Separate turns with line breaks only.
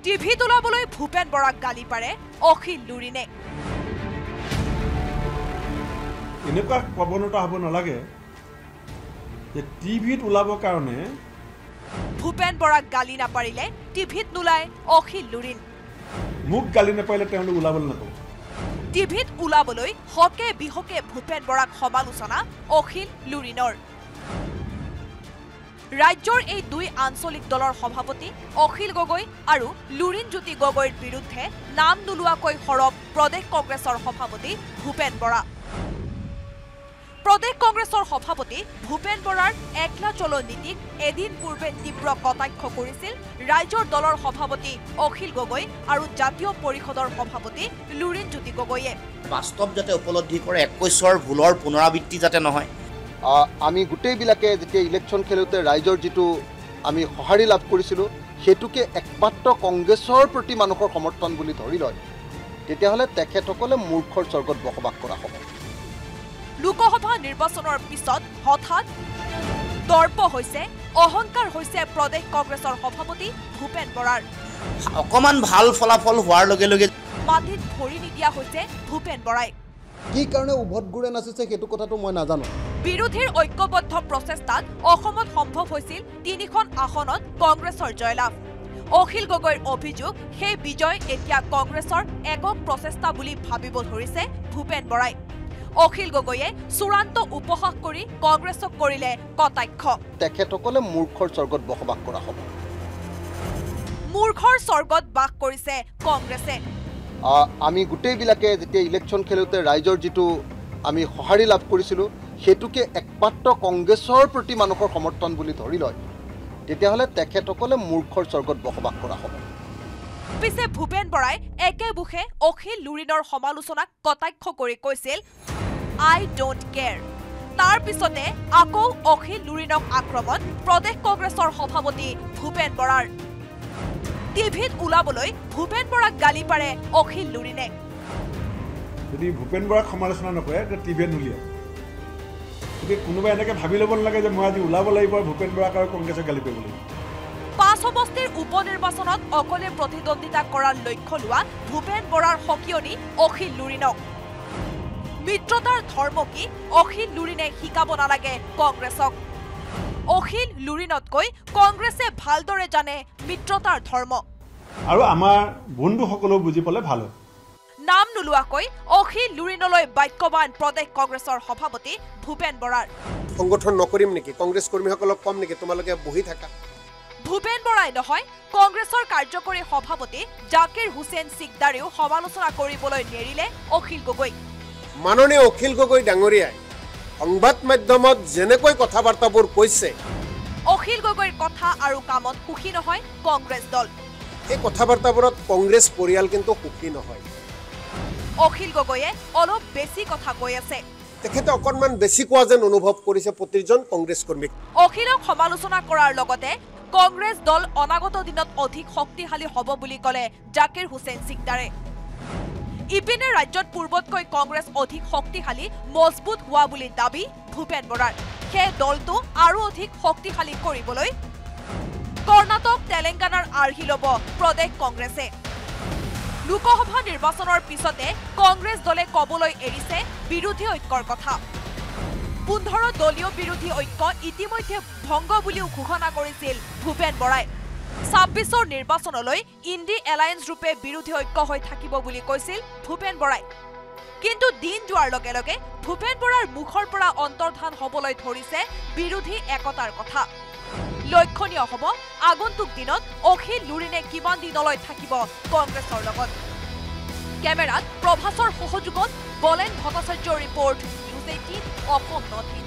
TV তোলাবলৈ Bhupen বৰাক গালি পাৰে অখিল লুৰিনে
এনেকুৱা প্ৰৱণতা হ'ব নালাগে যে টিভিত ওলাবৰ কাৰণে
ভূপেন বৰাক গালি নাপাৰিলে টিভিত নোলায় অখিল লুৰিন
মোক গালি নাপাৰিলে তেওঁলোক ওলাবলৈ নাপাব
টিভিত ওলাবলৈ হকে বিহকে ভূপেন বৰাক সমালোচনা অখিল লুৰিনৰ ৰাজ্যৰ এই দুই আঞ্চলিক দলৰ সভাপতি অখিল গগৈ আৰু লুৰিন জ্যোতি গগৈৰ বিৰুদ্ধে নাম নোলোৱাকৈ সৰব প্ৰদেশ কংগ্ৰেছৰ সভাপতি ভূপেন বৰা প্ৰদেশ কংগ্ৰেছৰ সভাপতি ভূপেন বৰাৰ একলা চলো নীতিক এদিন পূৰ্বে তীব্ৰ কটাক্ষ কৰিছিল ৰাজ্যৰ দলৰ সভাপতি অখিল গগৈ আৰু জাতীয় পৰিষদৰ সভাপতি লুৰিন জ্যোতি গগৈয়ে
বাস্তৱ যাতে উপলব্ধি কৰে 21ৰ ভুলৰ পুনৰাবৃত্তি যাতে নহয়
আমি গোটেইবিলাকে যেতিয়া ইলেকশ্যন খেলোতে ৰাইজৰ যিটো আমি সঁহাৰি লাভ কৰিছিলোঁ সেইটোকে একমাত্ৰ কংগ্ৰেছৰ প্ৰতি মানুহৰ সমৰ্থন বুলি ধৰি লয় তেতিয়াহ'লে তেখেতসকলে মূৰ্খৰ স্বৰ্গত বসবাস কৰা হ'ব
লোকসভা নিৰ্বাচনৰ পিছত হঠাৎ দৰ্প হৈছে অহংকাৰ হৈছে প্ৰদেশ কংগ্ৰেছৰ সভাপতি ভূপেন বৰাৰ
অকমান ভাল ফলাফল হোৱাৰ লগে লগে
মাটিত ভৰি নিদিয়া হৈছে ভূপেন বৰাই
কি কাৰণে উভত ঘূৰে নাচিছে সেইটো কথাটো মই নাজানো
বিৰোধীৰ ঐক্যবদ্ধ প্ৰচেষ্টাত অসমত সম্ভৱ হৈছিল 3খন আসনত কংগ্ৰেছৰ জয়লাভ অখিল গগৈৰ অভিযোগ সেই বিজয় এতিয়া কংগ্ৰেছৰ একক প্ৰচেষ্টা বুলি ভাবিব ধৰিছে ভূপেন বৰাই অখিল গগৈয়ে চূড়ান্ত উপহাস কৰি কংগ্ৰেছক কৰিলে কটাক্ষ
তেখেতসকলে মূৰ্খৰ স্বৰ্গত বসবাস কৰা হ'ব
মূৰ্খৰ স্বৰ্গত বাস কৰিছে কংগ্ৰেছে
আমি গোটেইবিলাকে যেতিয়া ইলেকশ্যন খেলোতে ৰাইজৰ যিটো আমি সঁহাৰি লাভ কৰিছিলোঁ সেইটোকে একমাত্ৰ কংগ্ৰেছৰ প্ৰতি মানুহৰ সমৰ্থন বুলি ধৰি লয় তেতিয়াহ'লে তেখেতসকলে মূৰ্খৰ স্বৰ্গত বসবাস কৰা হ'ব
পিছে ভূপেন বৰাই একেবুখে অখিল লুৰিনৰ সমালোচনাক কটাক্ষ কৰি কৈছিল আই ডোণ্ট কেয়াৰ তাৰ পিছতে আকৌ অখিল লুৰিনক আক্ৰমণ প্ৰদেশ কংগ্ৰেছৰ সভাপতি ভূপেন বৰাৰ টিভিত ওলাবলৈ ভূপেন বৰাক গালি পাৰে অখিল লুৰিনে
যদি ভূপেন বৰাক সমালোচনা নকৰে তেতিয়া টিভিত নুলিয়ায় গতিকে কোনোবাই এনেকৈ ভাবি ল'ব নালাগে যে মই আজি ওলাব লাগিব ভূপেন বৰাক আৰু কংগ্ৰেছক গালি পাৰিব লাগিব
5 সমষ্টিৰ উপনিৰ্বাচনত অকলে প্ৰতিদ্বন্দ্বিতা কৰাৰ লক্ষ্য লোৱা ভূপেন বৰাৰ সকিয়নি অখিল লুৰিনক মিত্ৰতাৰ ধৰ্ম কি অখিল লুৰিনে শিকাব নালাগে কংগ্ৰেছক অখিল লুৰিনতকৈ কংগ্ৰেছে ভালদৰে জানে মিত্ৰতাৰ ধৰ্ম
আৰু আমাৰ বন্ধুসকলেও বুজি পালে ভাল হয়
নাম নোলোৱাকৈ অখিল লুৰিনলৈ বাক্যবান প্ৰদেশ কংগ্ৰেছৰ সভাপতি ভূপেন বৰাৰ
সংগঠন নকৰিম নেকি কংগ্ৰেছ কৰ্মীসকলক কম নেকি তোমালোকে বহি থাকা
ভূপেন বৰাই নহয় কংগ্ৰেছৰ কাৰ্যকৰী সভাপতি জাকিৰ হুছেইন সিকদাৰেও সমালোচনা কৰিবলৈ নেৰিলে অখিল গগৈ
মাননীয় অখিল গগৈ ডাঙৰীয়াই সংবাদ মাধ্যমত যেনেকৈ কথাবাৰ্তাবোৰ কৈছে
অখিল গগৈৰ কথা আৰু কামত সুখী নহয় কংগ্ৰেছ দল
এই কথাবাৰ্তাবোৰত কংগ্ৰেছ পৰিয়াল কিন্তু সুখী নহয়
অখিল গগৈয়ে অলপ বেছি কথা কৈ আছে
তেখেতে অকণমান বেছি কোৱা যেন অনুভৱ কৰিছে প্ৰতিজন কংগ্ৰেছ কৰ্মীক
অখিলক সমালোচনা কৰাৰ লগতে কংগ্ৰেছ দল অনাগত দিনত অধিক শক্তিশালী হ'ব বুলি ক'লে জাকিৰ হুছেইন সিকদাৰে ইপিনে ৰাজ্যত পূৰ্বতকৈ কংগ্ৰেছ অধিক শক্তিশালী মজবুত হোৱা বুলি দাবী ভূপেন বৰাৰ সেই দলটো আৰু অধিক শক্তিশালী কৰিবলৈ কৰ্ণাটক তেলেংগানাৰ আৰ্হি ল'ব প্ৰদেশ কংগ্ৰেছে লোকসভা নিৰ্বাচনৰ পিছতে কংগ্ৰেছ দলে ক'বলৈ এৰিছে বিৰোধী ঐক্যৰ কথা 15 দলীয় বিৰোধী ঐক্য ইতিমধ্যে ভংগ বুলিও ঘোষণা কৰিছিল ভূপেন বৰাই 26ৰ নিৰ্বাচনলৈ ইণ্ডি এলায়েন্স ৰূপে বিৰোধী ঐক্য হৈ থাকিব বুলি কৈছিল ভূপেন বৰাই কিন্তু দিন যোৱাৰ লগে লগে ভূপেন বৰাৰ মুখৰ পৰা অন্তৰ্ধান হ'বলৈ ধৰিছে বিৰোধী একতাৰ কথা লক্ষণীয় হ'ব আগন্তুক দিনত অখিল লুৰিনে কিমান দিনলৈ থাকিব কংগ্ৰেছৰ লগত কেমেৰাত প্ৰভাসৰ সহযোগত বলেন ভট্টাচাৰ্যৰ ৰিপৰ্ট News18 Assam Northeast